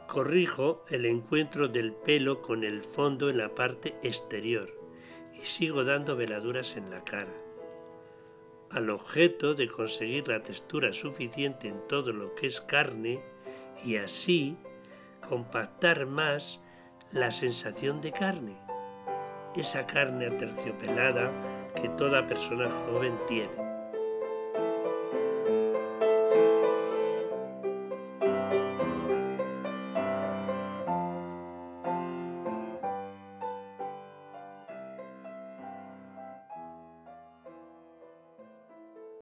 Corrijo el encuentro del pelo con el fondo en la parte exterior y sigo dando veladuras en la cara, al objeto de conseguir la textura suficiente en todo lo que es carne y así compactar más la sensación de carne, esa carne aterciopelada que toda persona joven tiene.